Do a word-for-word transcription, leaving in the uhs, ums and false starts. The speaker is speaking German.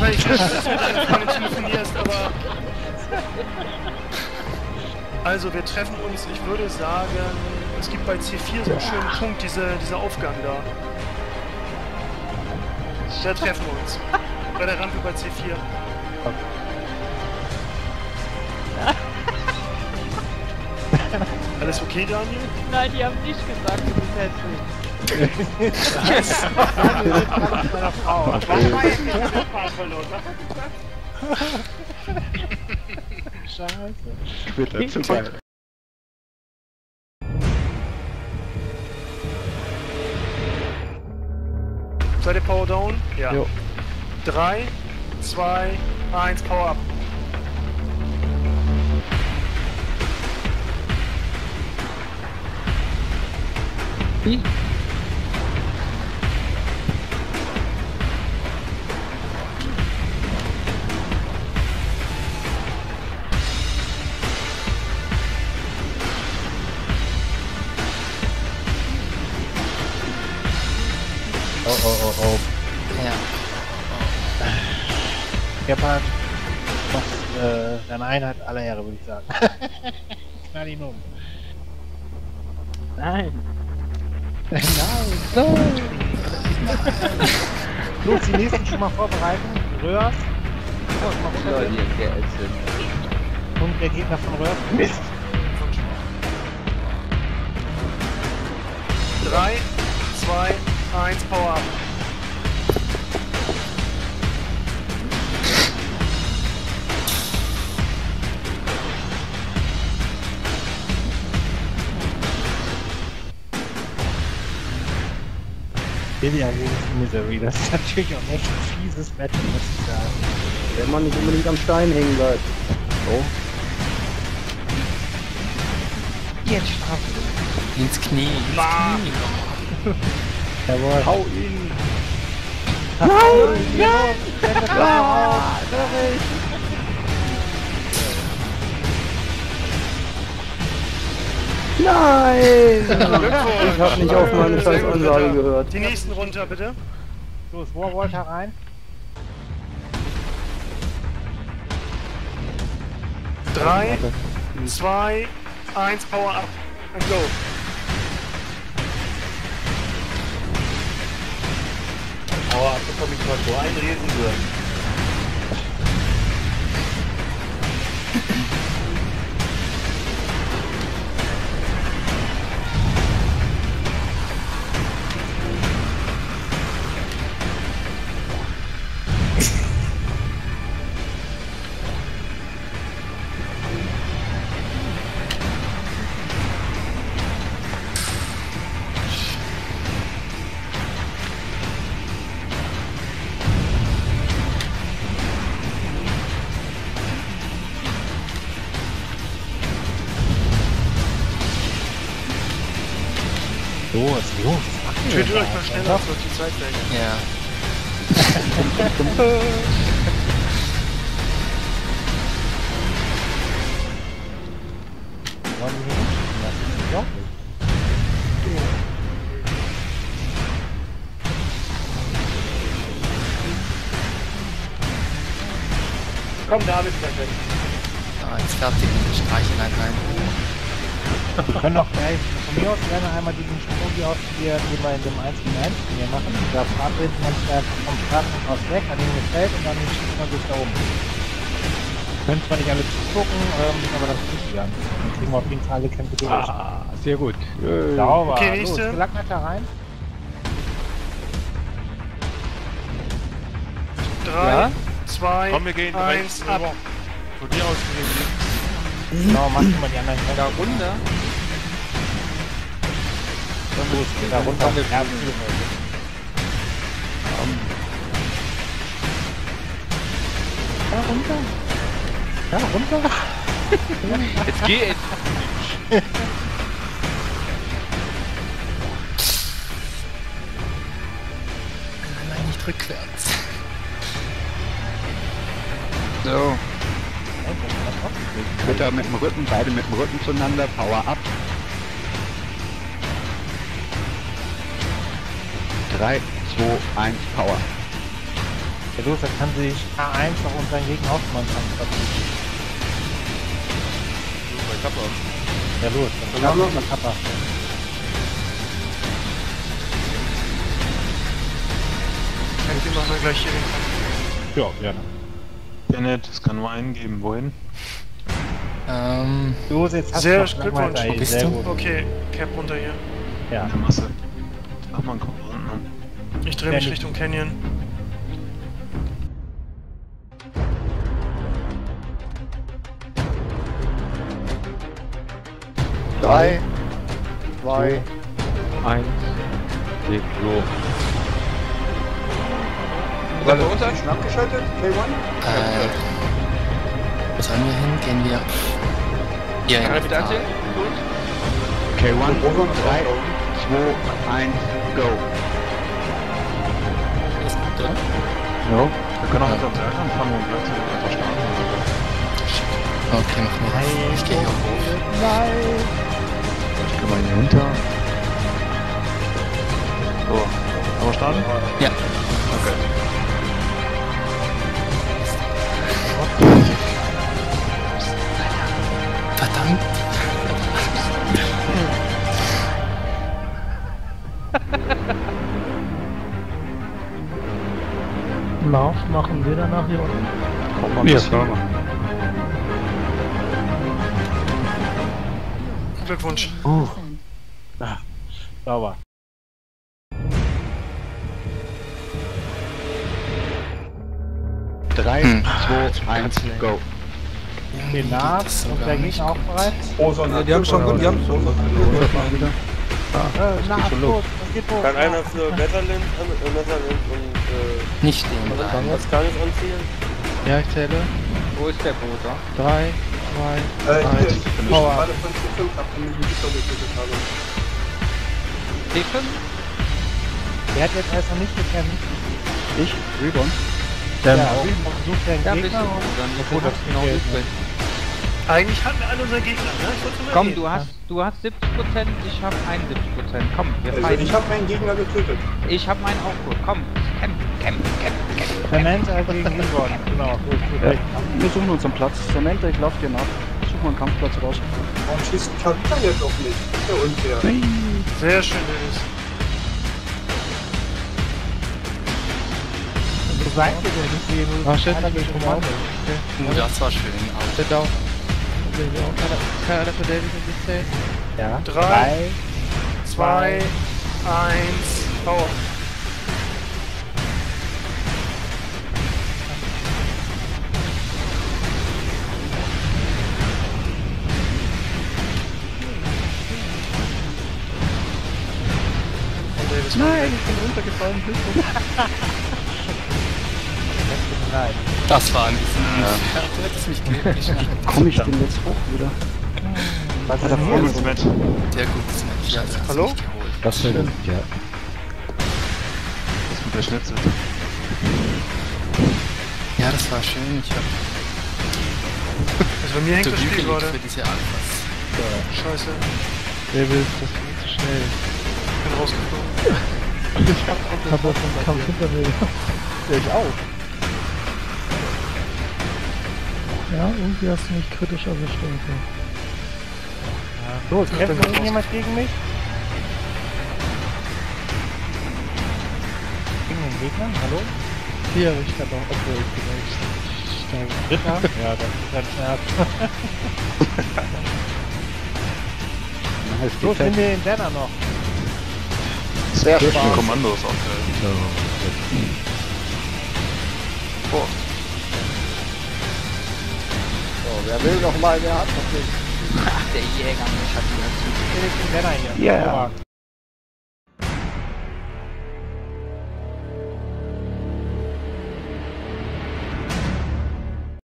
weil ich weiß, dass du mit deiner Freundin telefonierst, aber... Also, wir treffen uns, ich würde sagen, es gibt bei C vier so einen schönen Punkt, diese, dieser Aufgang da. Da treffen wir uns. Bei der Rampe bei C vier. Alles okay, Daniel? Nein, die haben nicht gesagt, du bist hässlich. Yes! meiner Frau. Was war jetzt der Fahrverlust? Scheiße. Ich will dazu geil. Seid ihr Power Down? Ja. Jo. drei, zwei, eins, Power Up. Wie? Oh, oh, oh, oh. Ja. Gebhard, du machst äh, deine Einheit aller Ehre, würde ich sagen. Knall ihn um. Nein. Nein, nein! Los, die nächsten schon mal vorbereiten. Röhrs. Oh, ich mach Leute, runter. die geil sind. Und der Gegner von Röhrs. Mist! drei, zwei, eins, Power Up. Billion gegen Misery, das ist natürlich auch echt ein fieses Match, muss ich sagen. Wenn man nicht unbedingt am Stein hängen bleibt. So. Jetzt strafen. Ins Knie. Ins Bah. Knie. Jawohl. Hau ihn! Nein! Nein! Ah, Nein! Glückwunsch. Ich hab nicht auf meine scheiß Sehr gut, Ansage Ritter. gehört. Die nächsten runter, bitte. Los, Warwalter rein. drei, zwei, eins, Power Up. And go. Power Up bekomme ich mal so einen Riesenwürm. Los, los. Tötet euch mal schneller, es wird die Zeit weg. Ja. Wollen wir hier hinschieben lassen? Ich glaub nicht. Komm, David, perfekt. Ah, jetzt fertig mit der Streichelei rein. Wir können auch gleich von mir aus gerne einmal diesen Sprung hier ausprobieren, den wir in dem eins gegen eins Turnier machen. Da verabreden wir uns einfach vom Startpunkt aus weg, an dem gefällt und dann schießt man sich da oben. Können zwar nicht alle zugucken, ähm, aber das ist wichtig an. Dann kriegen wir auf jeden Fall alle Kämpfe durch. Ah, sehr gut. Äh, Sauber. Okay, Los, nächste. Gelackneter rein. drei, zwei, Komm, wir gehen eins, rechts ab. rüber. Von dir aus gehen wir links. Genau, mach schon mal die anderen Kämpfe. Da runter. Los, geht da runter. Ja, da runter. Ja, runter. Jetzt geh jetzt. Nein, nicht rückwärts. So. Bitte mit dem Rücken, beide mit dem Rücken zueinander, Power up. drei, zwei, eins, Power. Ja los, da kann sich K eins noch unseren Gegner aufmonstern. Bei Kappa. Ja los, dann ja, noch mal Kappa. Wir machen dann gleich hier den Kampf. Ja, gerne. Bennett, es kann nur einen geben. Wohin? Ähm, Los, jetzt hast Sehr du noch Glückwunsch. Langweiler, Wo bist sehr du? gut. Okay, Cap runter hier. Ja. In der Masse. Ach man, kommt unten an. Ich drehe Ja, mich nicht. Richtung Canyon. Drei, zwei, Eins. Geht los. Seid ihr unter? schon abgeschaltet? K eins? äh, wo sollen wir hin? Gehen wir... Hier Kann hin. er wieder anzählen? Gut. K eins, drei, zwei, eins, go. Ist gut, oder? Ja. Wir können auch mit uns Berg anfangen und gleichzeitig einfach starten. Okay, mach mir. Ich gehe hier hoch. Ich komme hier hinter. So. Aber starten? Ja. Okay. Verdammt. Lauf machen wir danach hier unten. Kommt mal ein bisschen. Glückwunsch. Uh. Ah, sauber. Drei, Hm. zwei, eins, go. Okay, nach. Und der Gegner auch bereit? Ja, die haben schon gut, die haben schon gut. Äh, nach, los, das geht hoch. Kann einer für Netherlands, äh, Netherlands und äh, Nicht den bleiben. Afghanis anziehen? Ja, ich zähle. Wo ist der Bruder? Drei, zwei, eins. Power. T fünf? Der hat jetzt erst noch nicht gekämpft. Ich? Reborn? Ja, sucht den Ja, bist Gegner du. und... Dann ist Gut, das das genau geht, übrig. Eigentlich hatten wir alle unsere Gegner, ne? Ich wollte nur Komm, erwähnen. du hast, du hast siebzig Prozent, ich hab einundsiebzig Prozent. Komm, wir Also fighten. ich habe meinen Gegner getötet. Ich hab meinen auch gut. Komm, kämpf, kämpf, kämpf, kämpf. Samantha gegen Reborn. Genau, gut, gut. Ja. Wir suchen uns einen Platz. Samantha, ich lauf dir nach. Such mal einen Kampfplatz raus. Warum schießt Kalita jetzt auf mich? Das ist ja unfair. Sehr schön, Dennis. So seid ihr denn nicht wie nur Ah, shit, einer ich bin gegen Kommando. Kommando. Oh, das war schön. Au. Sit down. Kann einer für David nicht zählen? Ja. Drei, zwei, eins, Power. Und Davis war weg. ich bin runtergefallen. Nein. Das war ein bisschen unfair. Du hättest mich glücklich. Komm ich denn jetzt hoch wieder? Was ist da denn vorne hier? Mit. Sehr gutes Match. Ja, das hast Hallo? mich geholt. Das ist ja. Das mit der Schnitzel. Ja, das war schön. Ich hab Also bei mir hängt zu das Spiel hügelig gerade. für diese Alphas. Scheiße, David, das ging zu schnell. ich bin rausgeflogen. Ich hab auch den Kampf hinter mir. Ja, ich auch. Ja, irgendwie hast du mich kritisch erwischt. Okay. Los, kämpft noch irgendjemand gegen mich? Gegen den Gegner? Hallo? Hier, ich kann auch, obwohl ich vielleicht sterbe. Dritter? Ja, das ist ein Schmerz. Los, nimm mir den Banner noch. Sehr Ein Spaß. Kommando ist auch geil. So, wer will noch mal, wer hat noch nicht? Ach, der Jäger, ich hab ihn dazu. Nimm den Banner hier. Ja. Hervorragend.